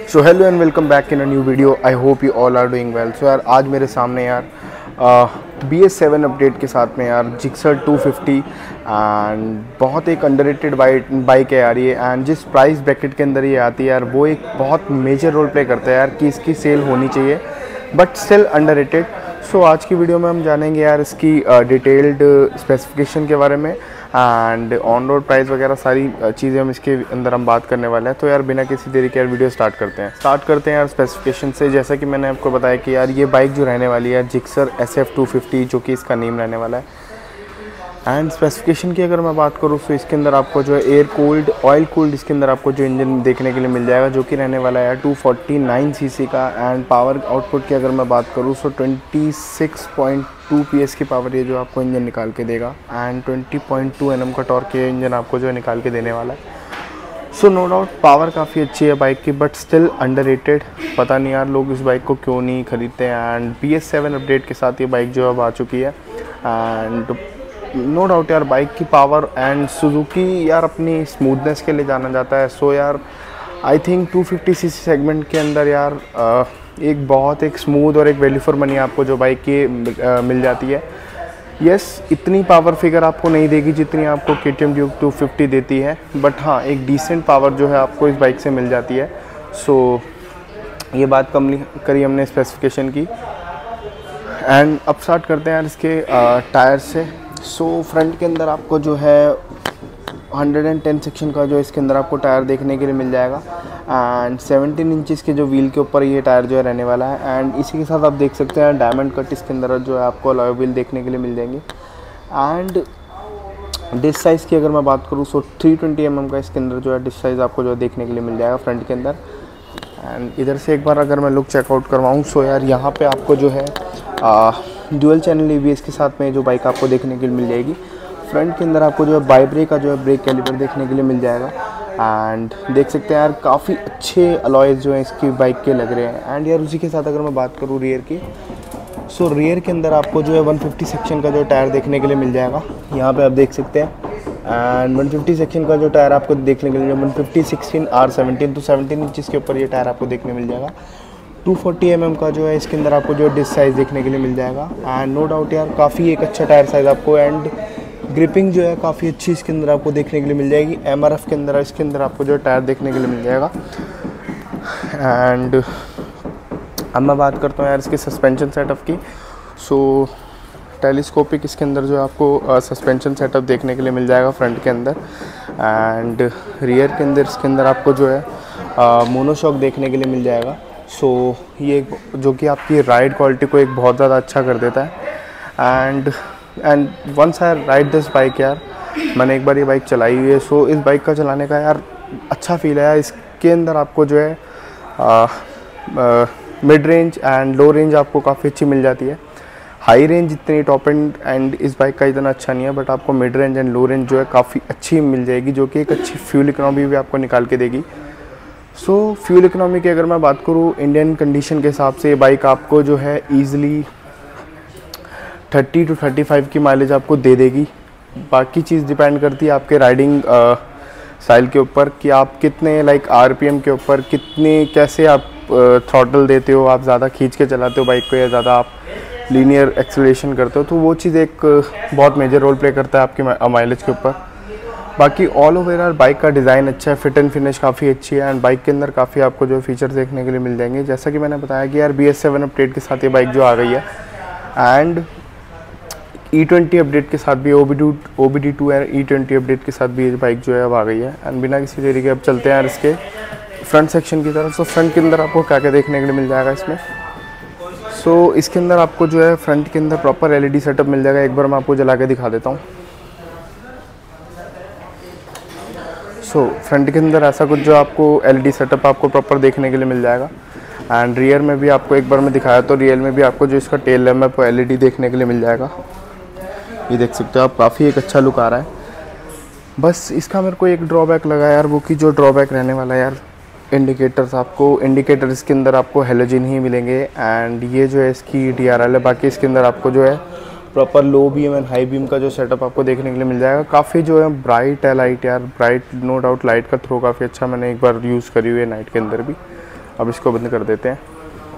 So hello and welcome back in a new video. I hope you all are doing well. So यार आज मेरे सामने यार BS7 update के साथ में यार जिक्सर 250 एंड बहुत एक अंडररेटेड बाइक है यार ये। एंड जिस प्राइस ब्रैकेट के अंदर ये आती है यार वो एक बहुत मेजर रोल प्ले करता है यार कि इसकी सेल होनी चाहिए बट स्टिल अंडररेटेड। सो आज की वीडियो में हम जानेंगे यार इसकी डिटेल्ड स्पेसिफिकेशन के बारे में एंड ऑन रोड प्राइस वगैरह सारी चीज़ें हम इसके अंदर हम बात करने वाले हैं। तो यार बिना किसी देरी के यार वीडियो स्टार्ट करते हैं यार स्पेसिफिकेशन से। जैसा कि मैंने आपको बताया कि यार ये बाइक जो रहने वाली है जिक्सर SF250 जो कि इसका नेम रहने वाला है। एंड स्पेसिफिकेशन की अगर मैं बात करूँ तो इसके अंदर आपको जो है एयर कूल्ड ऑयल कूल्ड इसके अंदर आपको जो इंजन देखने के लिए मिल जाएगा जो कि रहने वाला है 249 सीसी का। एंड पावर आउटपुट की अगर मैं बात करूँ तो 26.2 PS की पावर ये जो आपको इंजन निकाल के देगा एंड 20.2 Nm का टॉर्क ये इंजन आपको जो है निकाल के देने वाला है। सो नो डाउट पावर काफ़ी अच्छी है बाइक की बट स्टिल अंडररेटेड। पता नहीं यार लोग इस बाइक को क्यों नहीं खरीदते हैं। एंड BS7 अपडेट के साथ ये बाइक जो अब आ चुकी है एंड नो डाउट यार बाइक की पावर एंड सुजुकी यार अपनी स्मूथनेस के लिए जाना जाता है। सो यार आई थिंक 250 सीसी सेगमेंट के अंदर यार एक बहुत एक स्मूथ और एक वैल्यू फॉर मनी आपको जो बाइक की मिल जाती है। यस इतनी पावर फिगर आपको नहीं देगी जितनी आपको KTM ड्यूक 250 देती है बट हाँ एक डिसेंट पावर जो है आपको इस बाइक से मिल जाती है। सो ये बात करी हमने स्पेसिफिकेशन की एंड अब स्टार्ट करते हैं यार इसके टायर से। सो फ्रंट के अंदर आपको जो है 110 सेक्शन का जो इसके अंदर आपको टायर देखने के लिए मिल जाएगा एंड 17 इंचेस के जो व्हील के ऊपर ये टायर जो है रहने वाला है। एंड इसी के साथ आप देख सकते हैं डायमंड कट इसके अंदर जो है आपको अलॉय व्हील देखने के लिए मिल जाएंगे। एंड डिस्क साइज़ की अगर मैं बात करूँ तो 320 mm का इसके अंदर जो है डिस्क साइज़ आपको जो है देखने के लिए मिल जाएगा फ्रंट के अंदर। एंड इधर से एक बार अगर मैं लुक चेकआउट करवाऊँ सो यार यहाँ पे आपको जो है डुअल चैनल ABS के साथ में जो बाइक आपको देखने के लिए मिल जाएगी। फ्रंट के अंदर आपको जो है बाइब्रेक का जो है ब्रेक कैलिपर देखने के लिए मिल जाएगा। एंड देख सकते हैं यार काफ़ी अच्छे अलॉयज़ जो हैं इसकी बाइक के लग रहे हैं। एंड यार उसी के साथ अगर मैं बात करूँ रियर की सो रियर के अंदर आपको जो है 150 सेक्शन का जो टायर देखने के लिए मिल जाएगा यहाँ पे आप देख सकते हैं। एंड 150 सेक्शन का जो टायर आपको देखने के लिए 150 16 R17 तो 17 इंचज़ के ऊपर ये टायर आपको देखने मिल जाएगा। 240 mm का जो है इसके अंदर आपको जो डिस्क साइज़ देखने के लिए मिल जाएगा। एंड नो डाउट यार काफ़ी एक अच्छा टायर साइज़ आपको एंड ग्रिपिंग जो है काफ़ी अच्छी इसके अंदर आपको देखने के लिए मिल जाएगी। MRF के अंदर इसके अंदर आपको जो टायर देखने के लिए मिल जाएगा। एंड अब मैं बात करता हूँ यार इसके सस्पेंशन सेटअप की। सो टेलीस्कोपिक इसके अंदर जो आपको सस्पेंशन सेटअप देखने के लिए मिल जाएगा फ्रंट के अंदर। एंड रियर के अंदर इसके अंदर आपको जो है मोनोशॉक देखने के लिए मिल जाएगा। सो ये जो कि आपकी राइड क्वालिटी को एक बहुत ज़्यादा अच्छा कर देता है। And once I ride this bike यार मैंने एक बार ये बाइक चलाई हुई है। सो इस बाइक का चलाने का यार अच्छा फील है यार। इसके अंदर आपको जो है mid range and low range आपको काफ़ी अच्छी मिल जाती है। हाई रेंज इतनी टॉप एंड इस बाइक का इतना अच्छा नहीं है बट आपको mid range and low range जो है काफ़ी अच्छी मिल जाएगी जो कि एक अच्छी फ्यूल इकोनॉमी भी आपको निकाल के देगी। सो फ्यूल इकोनॉमी की अगर मैं बात करूँ इंडियन कंडीशन के हिसाब से ये बाइक आपको जो है ईज़िली 30 to 35 की माइलेज आपको दे देगी। बाकी चीज़ डिपेंड करती है आपके राइडिंग स्टाइल के ऊपर कि आप कितने RPM के ऊपर कितने कैसे आप थ्रॉटल देते हो, आप ज़्यादा खींच के चलाते हो बाइक को या ज़्यादा आप लीनियर एक्सेलरेशन करते हो। तो वो चीज़ एक बहुत मेजर रोल प्ले करता है आपकी माइलेज के ऊपर। बाकी ऑल ओवर यार बाइक का डिज़ाइन अच्छा है, फिट एंड फिनिश काफ़ी अच्छी है एंड बाइक के अंदर काफ़ी आपको जो फीचर्स देखने के लिए मिल जाएंगे। जैसा कि मैंने बताया कि यार BS7 अपडेट के साथ ये बाइक जो आ गई है एंड E20 अपडेट के साथ भी OBD2 और E20 अपडेट के साथ भी ये बाइक जो है अब आ गई है। एंड बिना किसी देरी के अब चलते हैं यार इसके फ्रंट सेक्शन की तरफ। सो फ्रंट के अंदर आपको क्या क्या देखने के लिए मिल जाएगा इसमें। सो इसके अंदर आपको जो है फ्रंट के अंदर प्रॉपर LED सेटअप मिल जाएगा। एक बार मैं आपको जला के दिखा देता हूँ। सो फ्रंट के अंदर ऐसा कुछ जो आपको LED सेटअप आपको प्रॉपर देखने के लिए मिल जाएगा। एंड रियर में भी आपको एक बार मैं दिखाया तो रियर में भी आपको जो इसका टेल लैम्प है वो LED देखने के लिए मिल जाएगा। ये देख सकते हो आप काफ़ी एक अच्छा लुक आ रहा है। बस इसका मेरे को एक ड्रॉबैक लगा यार वो कि जो ड्रॉबैक रहने वाला है यार इंडिकेटर इसके अंदर आपको हेलोजन ही मिलेंगे। एंड ये जो है इसकी DRL है। बाकी इसके अंदर आपको जो है proper low beam and high beam का जो सेटअप आपको देखने के लिए मिल जाएगा। काफ़ी जो है ब्राइट है लाइट यार, ब्राइट नो डाउट लाइट का थ्रो काफ़ी अच्छा मैंने एक बार यूज़ करी हुई है नाइट के अंदर भी। अब इसको बंद कर देते हैं।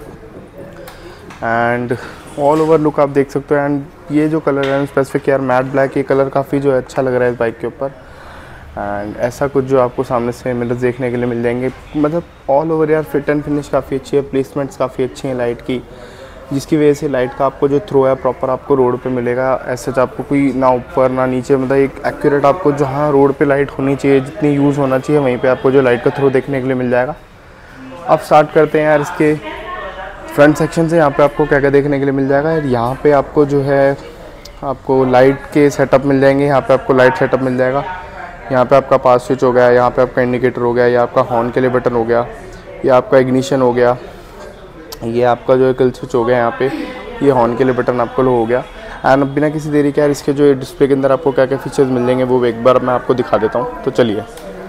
एंड ऑल ओवर लुक आप देख सकते हो। एंड ये जो कलर है स्पेसिफिक यार मैट ब्लैक, ये कलर काफ़ी जो है अच्छा लग रहा है इस बाइक के ऊपर। एंड ऐसा कुछ जो आपको सामने से मिरर्स देखने के लिए मिल जाएंगे। मतलब ऑल ओवर यार फिट एंड फिनिश काफ़ी अच्छी है, प्लेसमेंट्स काफ़ी अच्छी हैं लाइट की, जिसकी वजह से लाइट का आपको जो थ्रो है प्रॉपर आपको रोड पे मिलेगा। ऐसे आपको कोई ना ऊपर ना नीचे, मतलब एक एक्यूरेट आपको जहाँ रोड पे लाइट होनी चाहिए, जितनी यूज़ होना चाहिए, वहीं पे आपको जो लाइट का थ्रो देखने के लिए मिल जाएगा। अब स्टार्ट करते हैं यार इसके फ्रंट सेक्शन से। यहाँ पे आपको क्या क्या देखने के लिए मिल जाएगा। यहाँ पे आपको जो है आपको लाइट के सेटअप मिल जाएंगे। यहाँ पे आपको लाइट सेटअप मिल जाएगा। यहाँ पे आपका पास स्विच हो गया, यहाँ पे आपका इंडिकेटर हो गया, ये आपका हॉर्न के लिए बटन हो गया, ये आपका इग्निशन हो गया, ये आपका जो है किल स्विच हो गया, यहाँ पे ये हॉर्न के लिए बटन आपको लो हो गया। एंड अब बिना किसी देरी के यार इसके जो डिस्प्ले के अंदर आपको क्या क्या फीचर्स मिल जाएंगे वो एक बार मैं आपको दिखा देता हूँ। तो चलिए।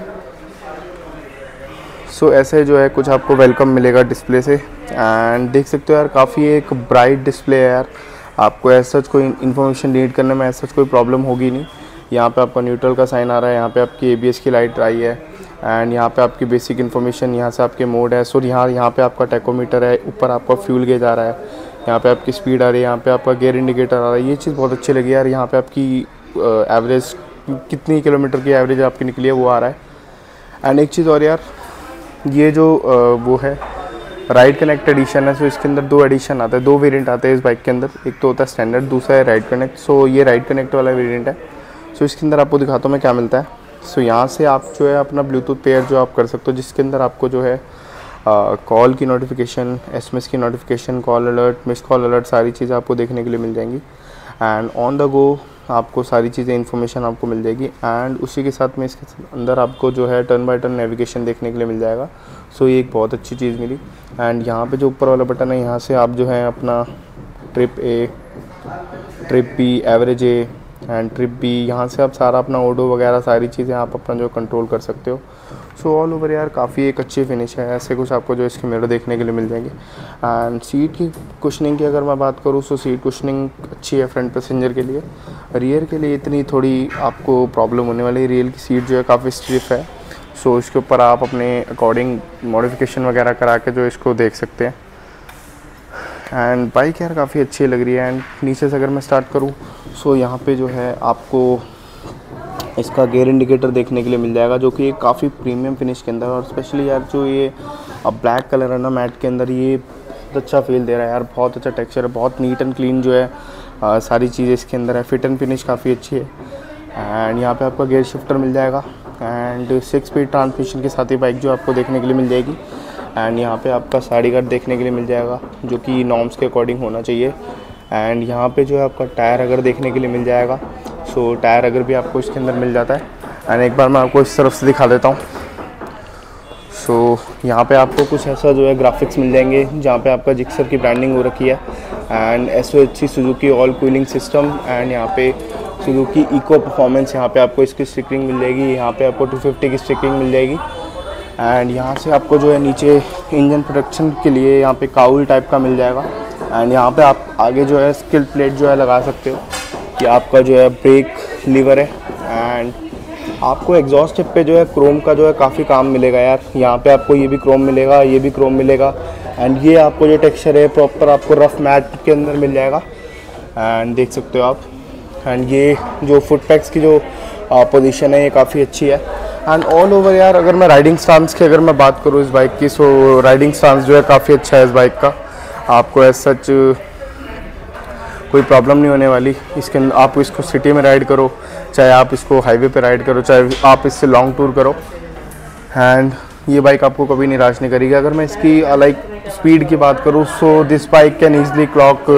सो ऐसे जो है कुछ आपको वेलकम मिलेगा डिस्प्ले से। एंड देख सकते हो यार काफ़ी एक ब्राइट डिस्प्ले है यार, आपको ऐसा कोई इन्फॉर्मेशन रीड करने में ऐसा कोई प्रॉब्लम होगी नहीं। यहाँ पे आपका न्यूट्रल का साइन आ रहा है, यहाँ पे आपकी ABS की लाइट आई है। एंड यहाँ पे आपकी बेसिक इन्फॉर्मेशन, यहाँ से आपके मोड है। सो यहाँ पे आपका टैकोमीटर है, ऊपर आपका फ्यूल गेज आ रहा है, यहाँ पे आपकी स्पीड आ रही है, यहाँ पे आपका गियर इंडिकेटर आ रहा है। ये चीज़ बहुत अच्छी लगी यार। यहाँ पे आपकी एवरेज कितनी किलोमीटर की एवरेज आपकी निकली है वो आ रहा है। एंड एक चीज़ और यार, ये जो वो है राइड कनेक्ट एडिशन है। सो इसके अंदर 2 एडिशन आते हैं, 2 वेरिएंट आते हैं इस बाइक के अंदर। एक तो होता है स्टैंडर्ड, दूसरा है राइड कनेक्ट। सो ये राइड कनेक्ट वाला वेरिएंट है। सो इसके अंदर आपको दिखाता हूँ मैं क्या मिलता है। सो यहाँ से आप जो है अपना ब्लूटूथ पेयर जो आप कर सकते हो, जिसके अंदर आपको जो है कॉल की नोटिफिकेशन, SMS की notification, call alert, miss call alert, सारी चीज़ें आपको देखने के लिए मिल जाएंगी। एंड ऑन द गो आपको सारी चीज़ें इन्फॉर्मेशन आपको मिल जाएगी। एंड उसी के साथ में इसके अंदर आपको जो है टर्न बाय टर्न नेविगेशन देखने के लिए मिल जाएगा। सो ये एक बहुत अच्छी चीज़ मिली। एंड यहाँ पे जो ऊपर वाला बटन है, यहाँ से आप जो है अपना trip A, trip B, average A and trip B, यहाँ से आप सारा अपना ऑडो वगैरह सारी चीज़ें आप अपना जो कंट्रोल कर सकते हो। सो ऑल ओवर यार काफ़ी एक अच्छी फिनिश है। ऐसे कुछ आपको जो इसके मिरर देखने के लिए मिल जाएंगे। एंड सीट की कुशनिंग की अगर मैं बात करूँ, सो सीट कुशनिंग अच्छी है फ्रंट पैसेंजर के लिए। रियर के लिए इतनी थोड़ी आपको प्रॉब्लम होने वाली है। रियर की सीट जो है काफ़ी स्टिफ है। सो इसके ऊपर आप अपने अकॉर्डिंग मॉडिफिकेशन वगैरह करा के जो इसको देख सकते हैं। एंड बाइक यार काफ़ी अच्छी लग रही है। एंड नीचे से अगर मैं स्टार्ट करूँ, सो यहाँ पे जो है आपको इसका गियर इंडिकेटर देखने के लिए मिल जाएगा, जो कि काफ़ी प्रीमियम फिनिश के अंदर। और स्पेशली यार जो ये ब्लैक कलर है ना मैट के अंदर, ये बहुत अच्छा फील दे रहा है यार। बहुत अच्छा टेक्सचर है, बहुत नीट एंड क्लीन जो है सारी चीज़ें इसके अंदर है। फिट एंड फिनिश काफ़ी अच्छी है। एंड यहाँ पे आपका गियर शिफ्टर मिल जाएगा। एंड 6 स्पीड ट्रांसमिशन के साथ ही बाइक जो आपको देखने के लिए मिल जाएगी। एंड यहाँ पे आपका साइड गार्ड देखने के लिए मिल जाएगा, जो कि नॉर्म्स के अकॉर्डिंग होना चाहिए। एंड यहाँ पे जो है आपका टायर अगर देखने के लिए मिल जाएगा। सो टायर अगर भी आपको इसके अंदर मिल जाता है। एंड एक बार मैं आपको इस तरफ से दिखा देता हूँ। सो यहाँ पे आपको कुछ ऐसा जो है ग्राफिक्स मिल जाएंगे, जहाँ पे आपका जिक्सर की ब्रांडिंग हो रखी है। And SOHC Suzuki all cooling system. And यहाँ पे सुजुकी इको परफॉर्मेंस, यहाँ पे आपको इसकी स्टिकरिंग मिल जाएगी। यहाँ पे आपको 250 की स्टिकरिंग मिल जाएगी। एंड यहाँ से आपको जो है नीचे इंजन प्रोटेक्शन के लिए यहाँ पे काउल टाइप का मिल जाएगा। एंड यहाँ पे आप आगे जो है स्किल प्लेट जो है लगा सकते हो, कि आपका जो है ब्रेक लीवर है। एंड आपको एग्जॉस्ट टिप पे जो है क्रोम का जो है काफ़ी काम मिलेगा यार। यहाँ पे आपको ये भी क्रोम मिलेगा, ये भी क्रोम मिलेगा। एंड ये आपको जो टेक्सचर है प्रॉपर आपको रफ मैट के अंदर मिल जाएगा। एंड देख सकते हो आप। एंड ये जो फुट पैक्स की जो पोजीशन है ये काफ़ी अच्छी है। एंड ऑल ओवर यार अगर मैं राइडिंग स्टांस की अगर मैं बात करूँ इस बाइक की, सो राइडिंग स्टांस जो है काफ़ी अच्छा है इस बाइक का। आपको एज सच कोई प्रॉब्लम नहीं होने वाली इसके अंदर। आप इसको सिटी में राइड करो, चाहे आप इसको हाईवे पे राइड करो, चाहे आप इससे लॉन्ग टूर करो। एंड ये बाइक आपको कभी निराश नहीं करेगी। अगर मैं इसकी लाइक स्पीड की बात करूँ, so this bike can easily clock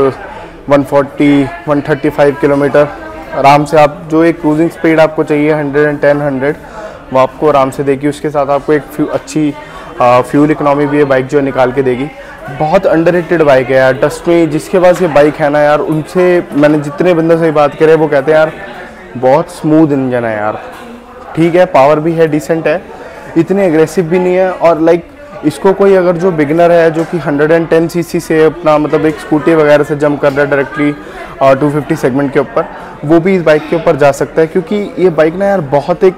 140-135 kilometre आराम से। आप जो एक क्रूजिंग स्पीड आपको चाहिए 110-100 वो आपको आराम से देगी। उसके साथ आपको एक अच्छी फ्यूल इकोनॉमी भी ये बाइक जो निकाल के देगी। बहुत अंडररेटेड बाइक है यार। ट्रस्ट में जिसके पास ये बाइक है ना यार, उनसे मैंने जितने बंदों से बात करे वो कहते हैं यार बहुत स्मूथ इंजन है यार। ठीक है, पावर भी है, डिसेंट है, इतनी एग्रेसिव भी नहीं है। और लाइक इसको कोई अगर जो बिगनर है जो कि 110 सीसी से अपना मतलब एक स्कूटी वगैरह से जंप कर रहा है डायरेक्टली 250 सेगमेंट के ऊपर, वो भी इस बाइक के ऊपर जा सकता है। क्योंकि ये बाइक ना यार बहुत एक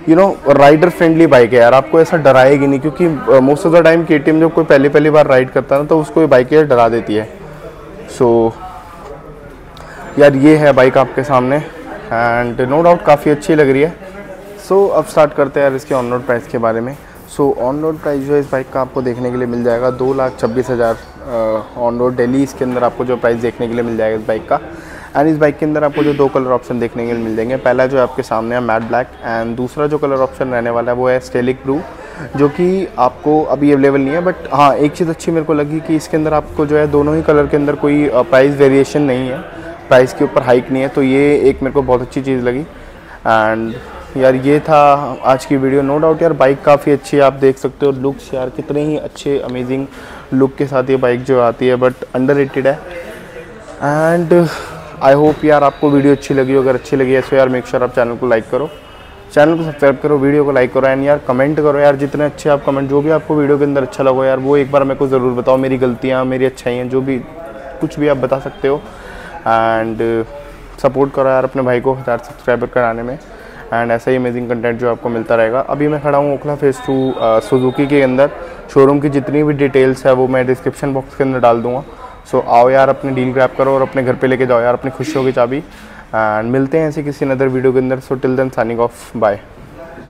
राइडर फ्रेंडली बाइक है यार, आपको ऐसा डराएगी नहीं, क्योंकि most of the time KTM जब कोई पहली बार राइड करता है ना तो उसको ये बाइक यार डरा देती है। सो यार ये है बाइक आपके सामने एंड नो डाउट काफ़ी अच्छी लग रही है। सो अब स्टार्ट करते हैं यार इसके ऑन रोड प्राइस के बारे में। सो ऑन रोड प्राइस जो है इस बाइक का आपको देखने के लिए मिल जाएगा 2,26,000 ऑन रोड दिल्ली। इसके अंदर आपको जो प्राइस देखने के लिए मिल जाएगा इस बाइक का। एंड इस बाइक के अंदर आपको जो 2 कलर ऑप्शन देखने के लिए मिल जाएंगे, पहला जो आपके सामने है मैट ब्लैक एंड दूसरा जो कलर ऑप्शन रहने वाला है वो है स्टेलिक ब्लू, जो कि आपको अभी अवेलेबल नहीं है। बट हाँ, एक चीज़ अच्छी मेरे को लगी कि इसके अंदर आपको जो है दोनों ही कलर के अंदर कोई प्राइस वेरिएशन नहीं है, प्राइस के ऊपर हाइक नहीं है, तो ये एक मेरे को बहुत अच्छी चीज़ लगी। एंड यार ये था आज की वीडियो। नो डाउट यार बाइक काफ़ी अच्छी है, आप देख सकते हो लुक्स यार कितने ही अच्छे अमेजिंग लुक के साथ ये बाइक जो आती है, बट अंडररेटेड है। एंड आई होप यार आपको वीडियो अच्छी लगी, अगर अच्छी लगी है तो यार मेक श्योर आप चैनल को लाइक करो, चैनल को सब्सक्राइब करो, वीडियो को लाइक करो एंड यार कमेंट करो यार, जितने अच्छे आप कमेंट, जो भी आपको वीडियो के अंदर अच्छा लगा यार वो एक बार मेरे को ज़रूर बताओ, मेरी गलतियाँ, मेरी अच्छाइयाँ, जो भी कुछ भी आप बता सकते हो। एंड सपोर्ट करो यार अपने भाई को 1000 सब्सक्राइबर कराने में एंड ऐसा ही अमेजिंग कंटेंट जो आपको मिलता रहेगा। अभी मैं खड़ा हूँ ओखला फेज़ 2 सुजुकी के अंदर। शोरूम की जितनी भी डिटेल्स है वो मैं डिस्क्रिप्शन बॉक्स के अंदर डाल दूँगा। सो आओ यार अपनी डील ग्रैब करो और अपने घर पे लेके जाओ यार अपनी खुशियों की चाबी। एंड मिलते हैं ऐसे किसी अदर वीडियो के अंदर। So till then signing off, bye.